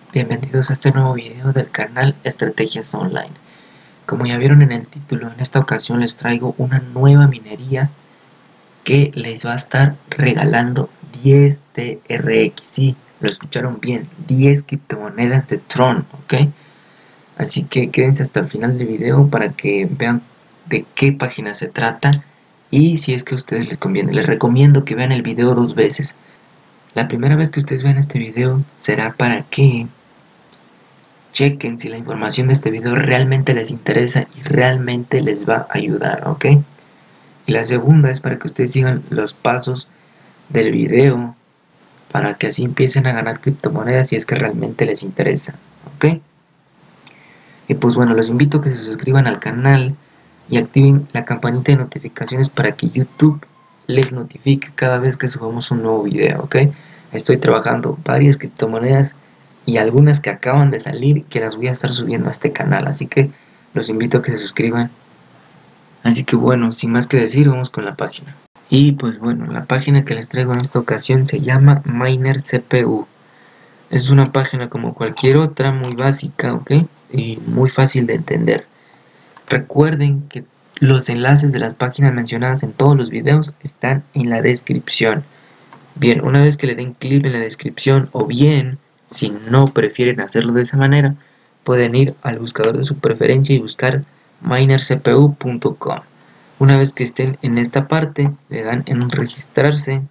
Bienvenidos a este nuevo video del canal Estrategias Online. Como ya vieron en el título, en esta ocasión les traigo una nueva minería que les va a estar regalando 10 TRX. Sí, lo escucharon bien, 10 criptomonedas de Tron, ¿ok? Así que quédense hasta el final del video para que vean de qué página se trata y si es que a ustedes les conviene. Les recomiendo que vean el video 2 veces. La primera vez que ustedes vean este video será para que chequen si la información de este video realmente les interesa y realmente les va a ayudar, ¿ok? Y la segunda es para que ustedes sigan los pasos del video para que así empiecen a ganar criptomonedas si es que realmente les interesa, ¿ok? Y pues bueno, los invito a que se suscriban al canal y activen la campanita de notificaciones para que YouTube les notifique cada vez que subamos un nuevo video, ¿ok? Estoy trabajando varias criptomonedas y algunas que acaban de salir que las voy a estar subiendo a este canal, así que los invito a que se suscriban. Así que bueno, sin más que decir, vamos con la página. Y pues bueno, la página que les traigo en esta ocasión se llama Miner CPU. Es una página como cualquier otra, muy básica, ¿ok? Y muy fácil de entender. Recuerden que los enlaces de las páginas mencionadas en todos los videos están en la descripción. Bien, una vez que le den clic en la descripción, o bien, si no prefieren hacerlo de esa manera, pueden ir al buscador de su preferencia y buscar minercpu.com. Una vez que estén en esta parte, le dan en registrarse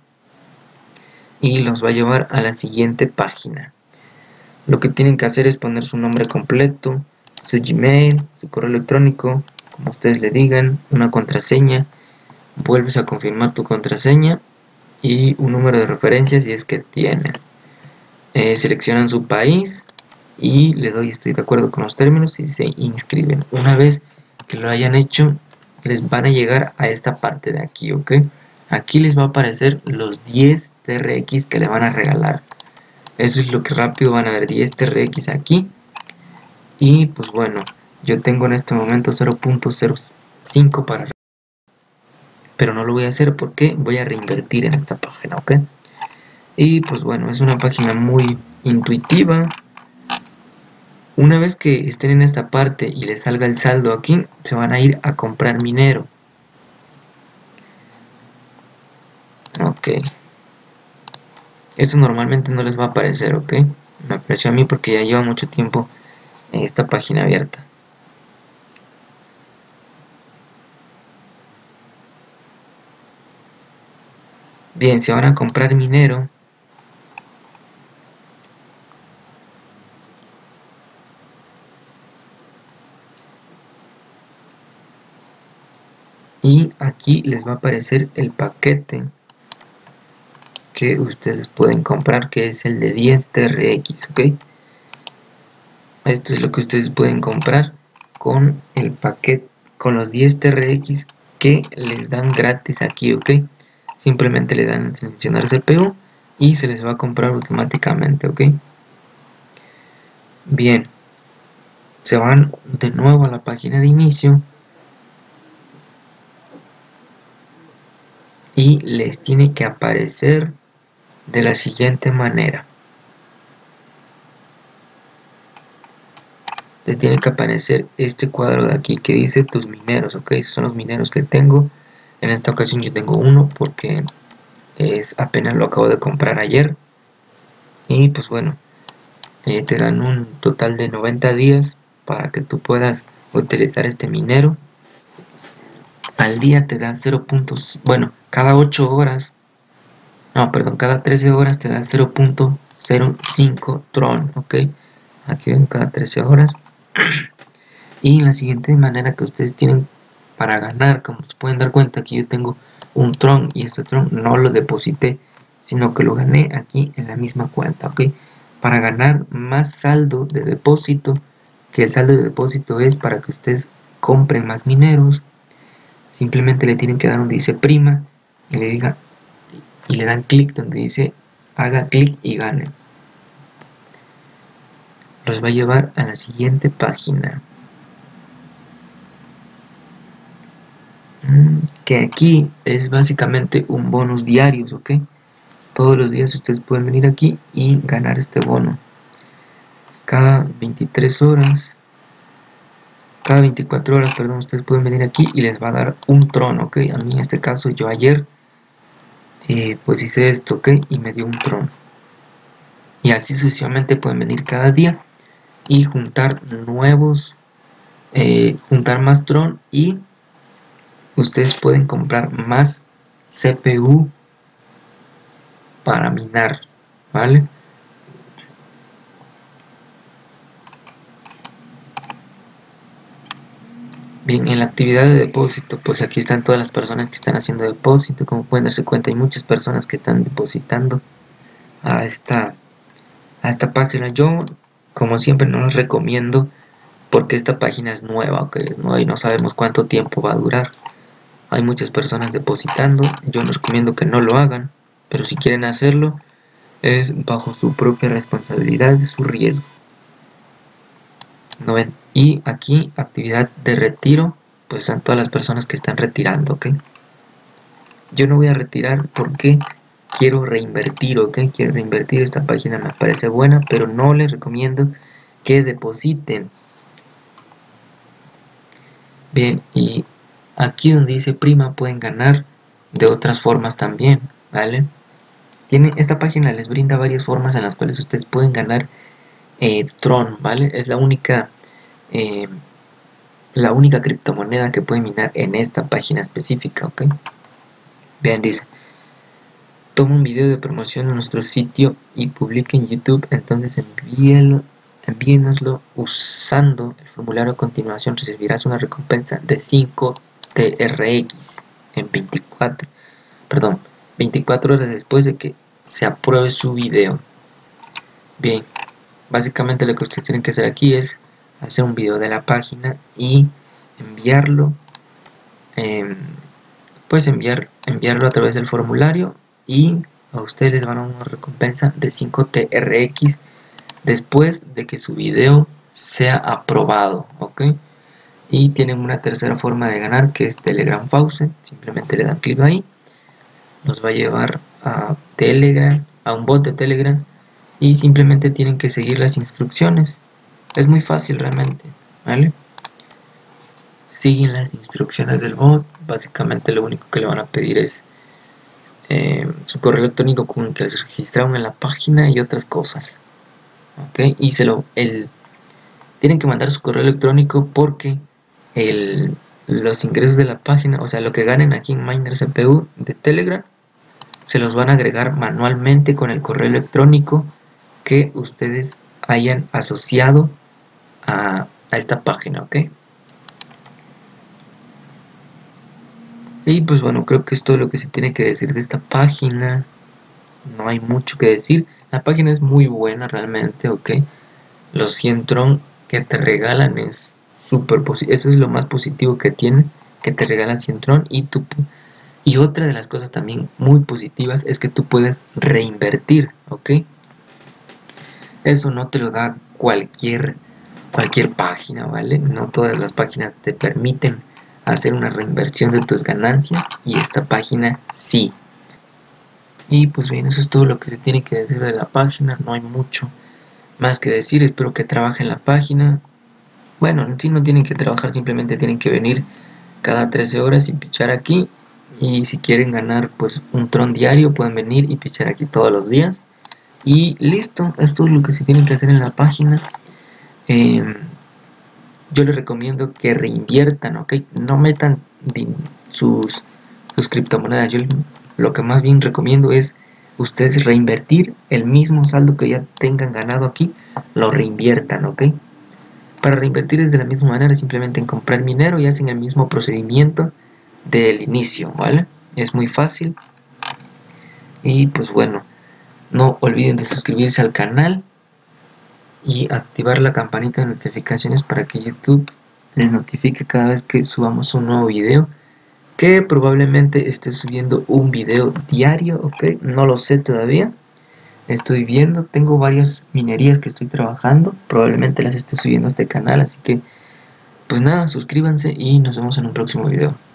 y los va a llevar a la siguiente página. Lo que tienen que hacer es poner su nombre completo, su Gmail, su correo electrónico, como ustedes le digan, una contraseña, vuelves a confirmar tu contraseña y un número de referencia si es que tienen. Seleccionan su país y le doy estoy de acuerdo con los términos y se inscriben. Una vez que lo hayan hecho, les van a llegar a esta parte de aquí, ¿ok? Aquí les va a aparecer los 10 TRX que le van a regalar. Eso es lo que rápido van a ver, 10 TRX aquí. Y pues bueno, yo tengo en este momento 0.05 para, pero no lo voy a hacer porque voy a reinvertir en esta página, ¿ok? Y pues bueno, es una página muy intuitiva. Una vez que estén en esta parte y les salga el saldo aquí, se van a ir a comprar minero. Ok. Esto normalmente no les va a aparecer, ¿ok? Me apareció a mí porque ya lleva mucho tiempo esta página abierta. Bien, se van a comprar minero. Y aquí les va a aparecer el paquete que ustedes pueden comprar, que es el de 10 TRX, ¿ok? Esto es lo que ustedes pueden comprar con el paquete, con los 10 TRX que les dan gratis aquí, ¿ok? Simplemente le dan a seleccionar CPU y se les va a comprar automáticamente, ¿ok? Bien, se van de nuevo a la página de inicio y les tiene que aparecer de la siguiente manera. Te tiene que aparecer este cuadro de aquí que dice tus mineros, ok, esos son los mineros que tengo. En esta ocasión yo tengo uno porque apenas lo acabo de comprar ayer. Y pues bueno, te dan un total de 90 días para que tú puedas utilizar este minero. Al día te da 0. Bueno, cada 8 horas, no, perdón, cada 13 horas te da 0.05 Tron, ok. Aquí ven cada 13 horas. Y la siguiente manera que ustedes tienen para ganar, como se pueden dar cuenta, aquí yo tengo un Tron y este Tron no lo deposité, sino que lo gané aquí en la misma cuenta, ¿ok? Para ganar más saldo de depósito, que el saldo de depósito es para que ustedes compren más mineros, simplemente le tienen que dar donde dice prima y le dan clic donde dice haga clic y gane. Los va a llevar a la siguiente página. Que aquí es básicamente un bonus diarios, ok. Todos los días ustedes pueden venir aquí y ganar este bono. cada 23 horas, cada 24 horas, perdón, ustedes pueden venir aquí y les va a dar un tron, ok. A mí en este caso, yo ayer pues hice esto, ok, y me dio un tron. Y así sucesivamente pueden venir cada día y juntar nuevos, juntar más tron, y ustedes pueden comprar más CPU para minar, ¿vale? Bien, en la actividad de depósito, pues aquí están todas las personas que están haciendo depósito. Como pueden darse cuenta, hay muchas personas que están depositando a esta página. Yo, como siempre, no les recomiendo porque esta página es nueva, ¿ok? Es nueva y no sabemos cuánto tiempo va a durar. Hay muchas personas depositando. Yo les recomiendo que no lo hagan, pero si quieren hacerlo, es bajo su propia responsabilidad y su riesgo. ¿No ven? Y aquí, actividad de retiro, pues están todas las personas que están retirando, ¿ok? Yo no voy a retirar porque quiero reinvertir, ¿ok? Quiero reinvertir, esta página me parece buena, pero no les recomiendo que depositen. Bien, y aquí donde dice prima pueden ganar de otras formas también, ¿vale? Esta página les brinda varias formas en las cuales ustedes pueden ganar Tron, ¿vale? Es la única criptomoneda que pueden minar en esta página específica, ¿ok? Vean, dice, toma un video de promoción en nuestro sitio y publique en YouTube, entonces envíenoslo usando el formulario a continuación, recibirás una recompensa de 5 TRX en 24 horas después de que se apruebe su video. Bien, básicamente lo que ustedes tienen que hacer aquí es hacer un video de la página y enviarlo, pues enviarlo a través del formulario, y a ustedes les van a dar una recompensa de 5 TRX después de que su video sea aprobado, ¿ok? Y tienen una tercera forma de ganar, que es Telegram Faucet. Simplemente le dan clic ahí, nos va a llevar a Telegram, a un bot de Telegram, y simplemente tienen que seguir las instrucciones. Es muy fácil realmente, ¿vale? Siguen las instrucciones del bot. Básicamente lo único que le van a pedir es su correo electrónico con el que se registraron en la página y otras cosas, ¿ok? Y tienen que mandar su correo electrónico porque los ingresos de la página, o sea, lo que ganen aquí en Miner CPU de Telegram, se los van a agregar manualmente con el correo electrónico que ustedes hayan asociado a esta página, ¿ok? Y pues bueno, creo que es todo lo que se tiene que decir de esta página. No hay mucho que decir. La página es muy buena realmente, ¿ok? Los 100 Tron que te regalan es súper positivo. Eso es lo más positivo que tiene, que te regalan 100 Tron. Y otra de las cosas también muy positivas es que tú puedes reinvertir, ¿ok? Eso no te lo da cualquier página, ¿vale? No todas las páginas te permiten hacer una reinversión de tus ganancias, y esta página sí. Y pues bien, eso es todo lo que se tiene que decir de la página. No hay mucho más que decir. Espero que trabajen la página. Bueno, en sí no tienen que trabajar, simplemente tienen que venir cada 13 horas y pichar aquí. Y si quieren ganar pues un tron diario, pueden venir y pichar aquí todos los días. Y listo, esto es lo que se tiene que hacer en la página. Yo les recomiendo que reinviertan, ¿ok? No metan sus criptomonedas. Yo lo que más bien recomiendo es ustedes reinvertir el mismo saldo que ya tengan ganado aquí, lo reinviertan, ¿ok? Para reinvertir es de la misma manera, simplemente en comprar minero y hacen el mismo procedimiento del inicio, ¿vale? Es muy fácil. Y pues bueno, no olviden de suscribirse al canal y activar la campanita de notificaciones para que YouTube les notifique cada vez que subamos un nuevo video, que probablemente esté subiendo un video diario, ok, no lo sé todavía, estoy viendo, tengo varias minerías que estoy trabajando, probablemente las esté subiendo a este canal, así que pues nada, suscríbanse y nos vemos en un próximo video.